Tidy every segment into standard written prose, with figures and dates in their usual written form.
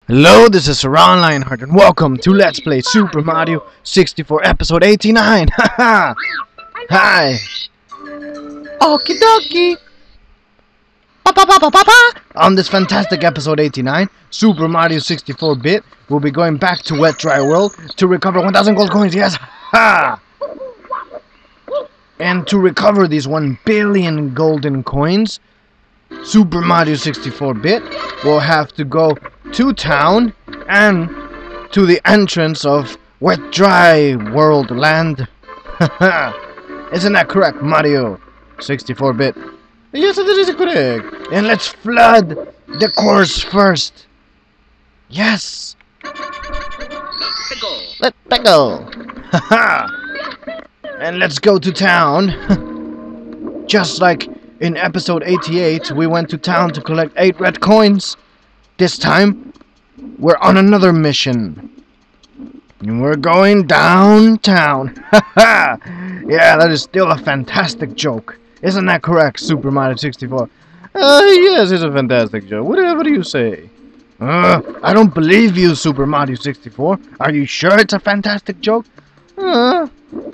Hello, this is Saran Lionheart, and welcome to Let's Play Super Mario 64 Episode 89. Haha! Hi! Okie dokie! On this fantastic Episode 89, Super Mario 64-bit, we'll be going back to Wet Dry World to recover 1000 gold coins, yes! Ha! And to recover these 1 billion golden coins, Super Mario 64-bit will have to go to town and to the entrance of Wet Dry World Land. Isn't that correct, Mario 64-bit? Yes, it is correct. And let's flood the course first. Yes. Let go. And let's go to town. Just like in episode 88, we went to town to collect 8 red coins. This time, we're on another mission. And we're going downtown. Haha! Yeah, that is still a fantastic joke. Isn't that correct, Super Mario 64? Yes, it's a fantastic joke. Whatever you say. I don't believe you, Super Mario 64. Are you sure it's a fantastic joke? Let's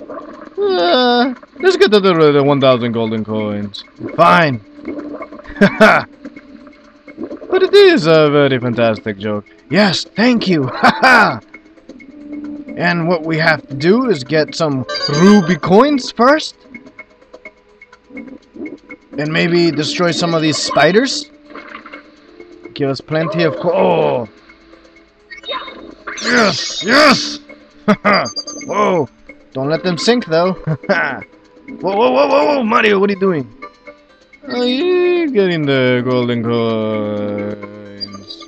get to the 1000 golden coins. Fine. Haha. But it is a very fantastic joke. Yes, thank you. Haha. And what we have to do is get some ruby coins first. And maybe destroy some of these spiders. Give us plenty of oh. Yes, yes. Whoa. Don't let them sink though. Whoa, Mario, what are you doing? Oh, you're getting the golden coins.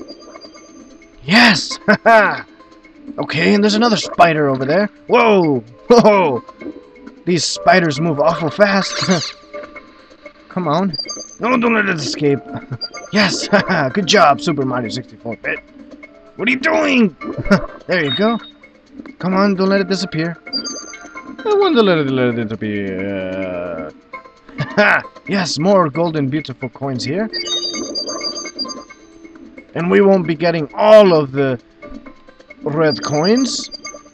Yes! Okay, and there's another spider over there. Whoa! Whoa! These spiders move awful fast. Come on. No, don't let it escape. Yes! Good job, Super Mario 64-bit. What are you doing? There you go. Come on, don't let it disappear. I want to let it disappear. Yes, more golden beautiful coins here. And we won't be getting all of the red coins.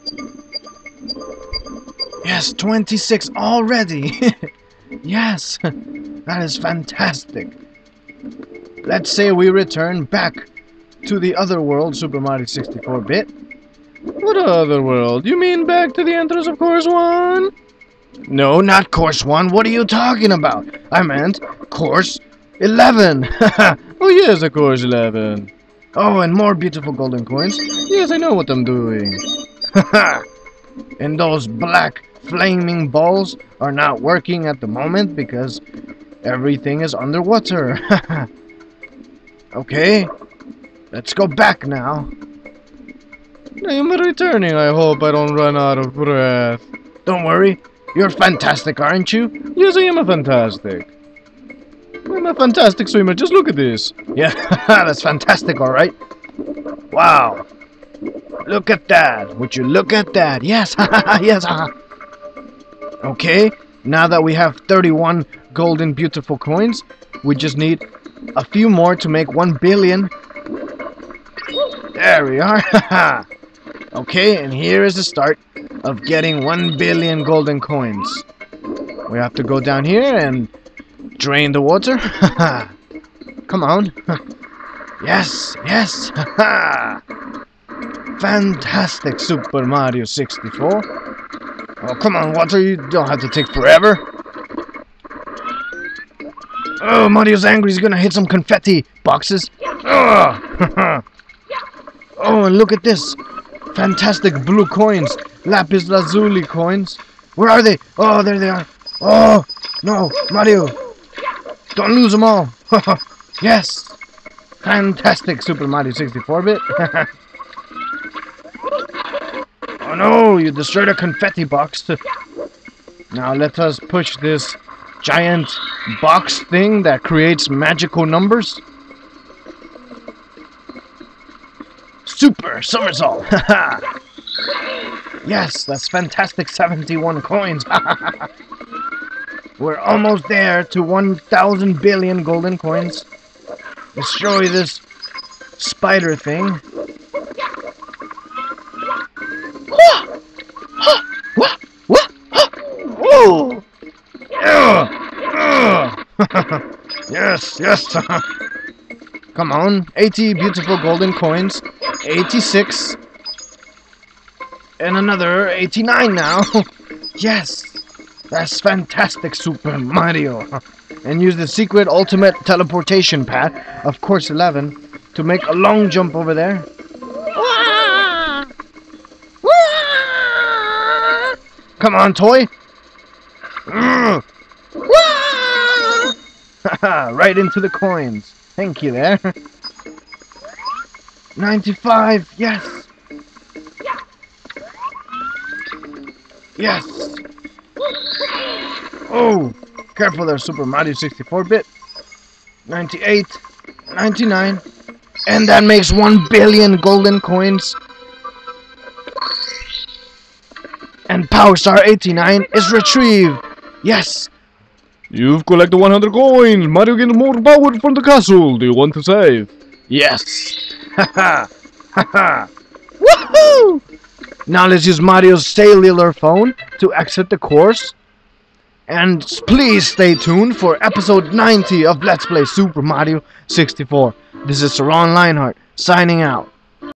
Yes, 26 already. Yes, that is fantastic. Let's say we return back to the other world, Super Mario 64-bit. What other world? You mean back to the entrance of Course 1? No, not Course 1. What are you talking about? I meant Course 11. Oh, yes, of Course 11. Oh, and more beautiful golden coins. Yes, I know what I'm doing. And those black flaming balls are not working at the moment because everything is underwater. Okay, let's go back now. I'm returning. I hope I don't run out of breath. Don't worry. You're fantastic, aren't you? Yes, I am a fantastic. I'm a fantastic swimmer. Just look at this. Yeah, that's fantastic, alright. Wow. Look at that. Would you look at that? Yes, yes. Okay, now that we have 31 golden beautiful coins, we just need a few more to make 1 billion. There we are. Okay, and here is the start of getting 1 billion golden coins. We have to go down here and drain the water. Come on. Yes, yes. Fantastic, Super Mario 64. Oh, come on, water. You don't have to take forever. Oh, Mario's angry. He's gonna hit some confetti boxes. Oh, and look at this. Fantastic blue coins. Lapis Lazuli coins. Where are they? Oh, there they are. Oh, no, Mario. Don't lose them all. Yes. Fantastic, Super Mario 64-bit. Oh, no, you destroyed a confetti box. Now let us push this giant box thing that creates magical numbers. Super somersault! Yes, that's fantastic 71 coins. We're almost there to 1000 billion golden coins. Destroy this spider thing. Whoa! Yes, yes. Come on, 80 beautiful golden coins, 86, and another 89 now. Yes, that's fantastic, Super Mario. And use the secret ultimate teleportation pad of course 11 to make a long jump over there. Come on, toy. Right into the coins. Thank you there. 95, yes. Yes. Oh, careful there, Super Mario 64-bit. 98, 99, and that makes 1 billion golden coins. And Power Star 89 is retrieved. Yes. You've collected 100 coins. Mario gets more power from the castle. Do you want to save? Yes. Haha. Haha. Woohoo! Now let's use Mario's cellular phone to exit the course. And please stay tuned for episode 90 of Let's Play Super Mario 64. This is Saron Lionheart signing out.